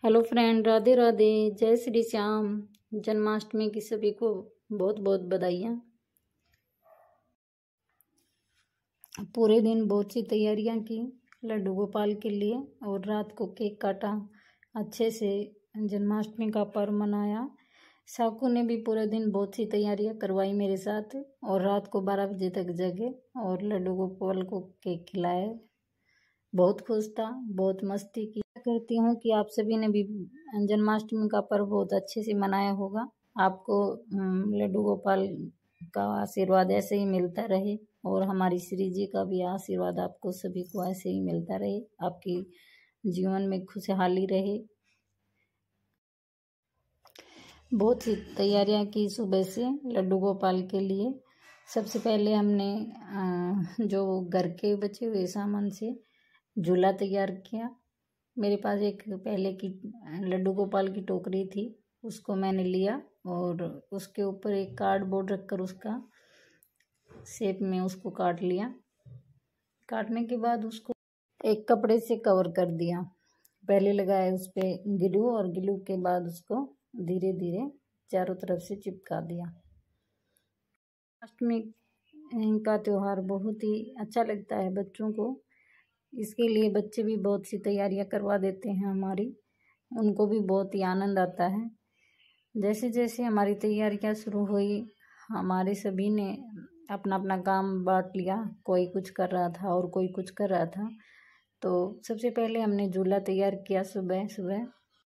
Hello friend, Radhe Radhe. जय श्री श्याम। जन्माष्टमी की सभी को बहुत बहुत बधाइयाँ। पूरे दिन बहुत सी तैयारियां की लड्डू गोपाल के लिए और रात को केक काटा, अच्छे से जन्माष्टमी का पर्व मनाया। साकू ने भी पूरे दिन बहुत सी तैयारियां करवाई मेरे साथ और रात को 12 बजे तक जगे और लड्डू गोपाल को केक खिलाए। बहुत खुश था, बहुत मस्ती की। करती हूँ कि आप सभी ने भी जन्माष्टमी का पर्व बहुत अच्छे से मनाया होगा। आपको लड्डू गोपाल का आशीर्वाद ऐसे ही मिलता रहे और हमारी श्री जी का भी आशीर्वाद आपको सभी को ऐसे ही मिलता रहे, आपकी जीवन में खुशहाली रहे। बहुत सी तैयारियां की सुबह से लड्डू गोपाल के लिए। सबसे पहले हमने जो घर के बचे हुए सामान से झूला तैयार किया। मेरे पास एक पहले की लड्डू गोपाल की टोकरी थी, उसको मैंने लिया और उसके ऊपर एक कार्डबोर्ड रखकर उसका शेप में उसको काट लिया। काटने के बाद उसको एक कपड़े से कवर कर दिया। पहले लगाया उस पर ग्लू और ग्लू के बाद उसको धीरे धीरे चारों तरफ से चिपका दिया। अष्टमी का त्यौहार बहुत ही अच्छा लगता है बच्चों को। इसके लिए बच्चे भी बहुत सी तैयारियां करवा देते हैं हमारी, उनको भी बहुत ही आनंद आता है। जैसे जैसे हमारी तैयारियां शुरू हुई, हमारे सभी ने अपना अपना काम बांट लिया। कोई कुछ कर रहा था और कोई कुछ कर रहा था। तो सबसे पहले हमने झूला तैयार किया सुबह सुबह।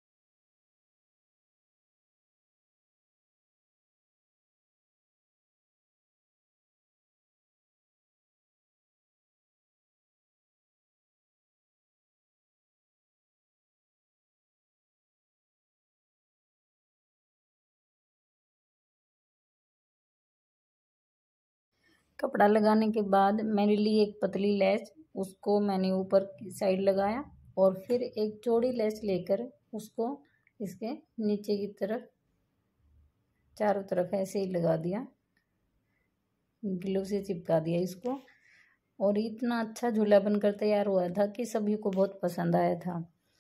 कपड़ा लगाने के बाद मेरे लिए एक पतली लैस, उसको मैंने ऊपर की साइड लगाया और फिर एक चौड़ी लैस लेकर उसको इसके नीचे की तरफ चारों तरफ ऐसे ही लगा दिया, ग्लू से चिपका दिया इसको। और इतना अच्छा झूला बनकर तैयार हुआ था कि सभी को बहुत पसंद आया था।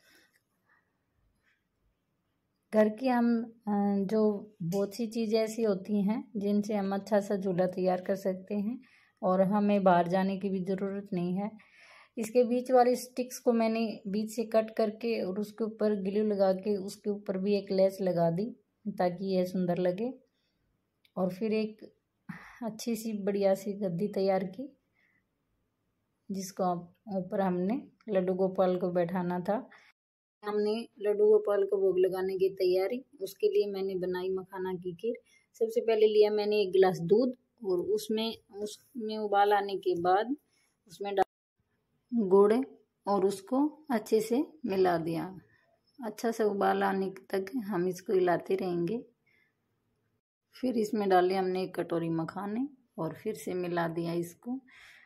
घर की हम जो बहुत सी चीज़ें ऐसी होती हैं जिनसे हम अच्छा सा झूला तैयार कर सकते हैं और हमें बाहर जाने की भी ज़रूरत नहीं है। इसके बीच वाली स्टिक्स को मैंने बीच से कट करके और उसके ऊपर ग्लू लगा के उसके ऊपर भी एक लेस लगा दी ताकि यह सुंदर लगे। और फिर एक अच्छी सी बढ़िया सी गद्दी तैयार की जिसको ऊपर हमने लड्डू गोपाल को बैठाना था। हमने लड्डू गोपाल को भोग लगाने की तैयारी, उसके लिए मैंने बनाई मखाना की खीर। सबसे पहले लिया मैंने एक गिलास दूध और उसमें उबाल आने के बाद उसमें डाल गुड़ और उसको अच्छे से मिला दिया। अच्छा से उबाल आने तक हम इसको हिलाते रहेंगे। फिर इसमें डाले हमने एक कटोरी मखाने और फिर से मिला दिया इसको।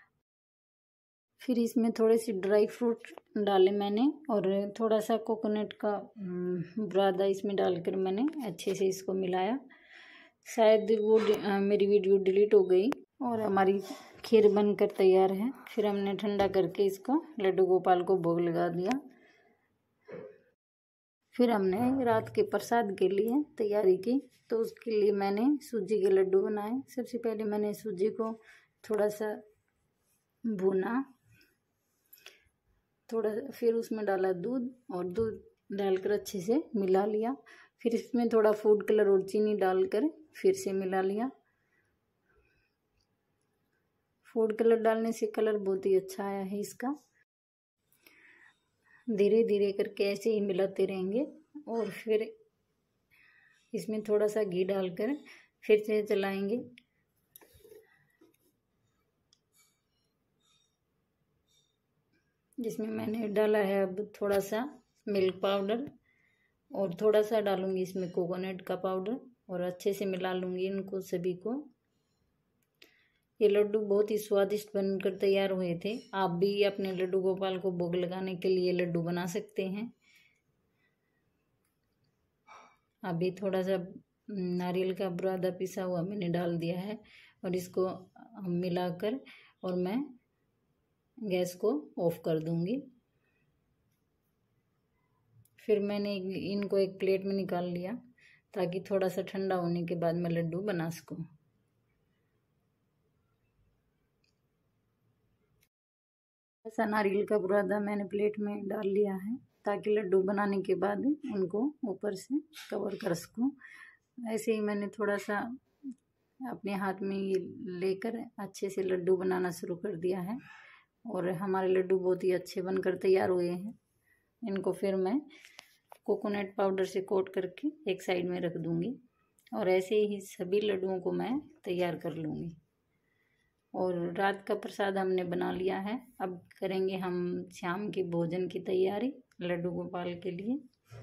फिर इसमें थोड़े से ड्राई फ्रूट डाले मैंने और थोड़ा सा कोकोनट का बुरादा इसमें डालकर मैंने अच्छे से इसको मिलाया। शायद वो मेरी वीडियो डिलीट हो गई और हमारी खीर बनकर तैयार है। फिर हमने ठंडा करके इसको लड्डू गोपाल को भोग लगा दिया। फिर हमने रात के प्रसाद के लिए तैयारी की, तो उसके लिए मैंने सूजी के लड्डू बनाए। सबसे पहले मैंने सूजी को थोड़ा सा भूना, फिर उसमें डाला दूध और दूध डालकर अच्छे से मिला लिया। फिर इसमें थोड़ा फूड कलर और चीनी डालकर फिर से मिला लिया। फूड कलर डालने से कलर बहुत ही अच्छा आया है इसका। धीरे धीरे करके ऐसे ही मिलाते रहेंगे और फिर इसमें थोड़ा सा घी डालकर फिर से चलाएंगे। जिसमें मैंने डाला है अब थोड़ा सा मिल्क पाउडर और थोड़ा सा डालूंगी इसमें कोकोनट का पाउडर और अच्छे से मिला लूँगी इनको सभी को। ये लड्डू बहुत ही स्वादिष्ट बनकर तैयार हुए थे। आप भी अपने लड्डू गोपाल को भोग लगाने के लिए लड्डू बना सकते हैं। अभी थोड़ा सा नारियल का बुरादा पिसा हुआ मैंने डाल दिया है और इसको मिलाकर और मैं गैस को ऑफ कर दूंगी। फिर मैंने इनको एक प्लेट में निकाल लिया ताकि थोड़ा सा ठंडा होने के बाद मैं लड्डू बना सकूं। ऐसा नारियल का बुरादा मैंने प्लेट में डाल लिया है ताकि लड्डू बनाने के बाद उनको ऊपर से कवर कर सकूं। ऐसे ही मैंने थोड़ा सा अपने हाथ में ये लेकर अच्छे से लड्डू बनाना शुरू कर दिया है और हमारे लड्डू बहुत ही अच्छे बनकर तैयार हुए हैं। इनको फिर मैं कोकोनट पाउडर से कोट करके एक साइड में रख दूंगी और ऐसे ही सभी लड्डुओं को मैं तैयार कर लूँगी। और रात का प्रसाद हमने बना लिया है। अब करेंगे हम शाम के भोजन की तैयारी लड्डू गोपाल के लिए।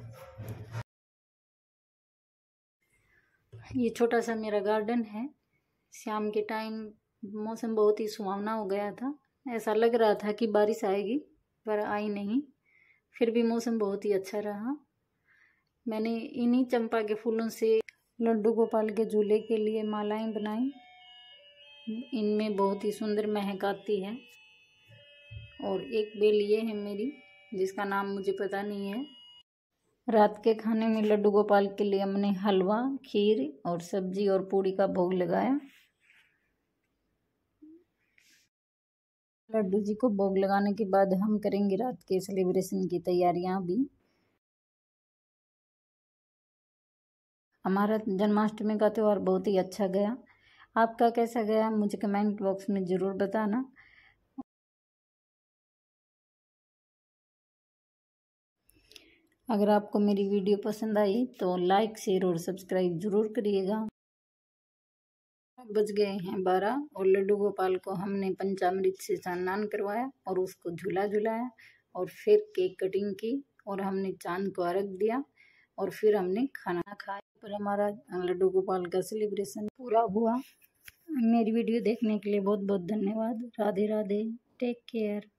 ये छोटा सा मेरा गार्डन है। शाम के टाइम मौसम बहुत ही सुहावना हो गया था। ऐसा लग रहा था कि बारिश आएगी पर आई नहीं। फिर भी मौसम बहुत ही अच्छा रहा। मैंने इन्हीं चंपा के फूलों से लड्डू गोपाल के झूले के लिए मालाएं बनाई। इनमें बहुत ही सुंदर महक आती है। और एक बेल ये है मेरी जिसका नाम मुझे पता नहीं है। रात के खाने में लड्डू गोपाल के लिए हमने हलवा, खीर और सब्जी और पूड़ी का भोग लगाया। लड्डू जी को भोग लगाने के बाद हम करेंगे रात के सेलिब्रेशन की तैयारियां भी। हमारा जन्माष्टमी का त्यौहार बहुत ही अच्छा गया। आपका कैसा गया मुझे कमेंट बॉक्स में ज़रूर बताना। अगर आपको मेरी वीडियो पसंद आई तो लाइक, शेयर और सब्सक्राइब ज़रूर करिएगा। बज गए हैं 12 और लड्डू गोपाल को हमने पंचामृत से स्नान करवाया और उसको झूला झुलाया और फिर केक कटिंग की और हमने चांद को अर्घ दिया और फिर हमने खाना खाया। पर हमारा लड्डू गोपाल का सेलिब्रेशन पूरा हुआ। मेरी वीडियो देखने के लिए बहुत बहुत धन्यवाद। राधे राधे। Take care.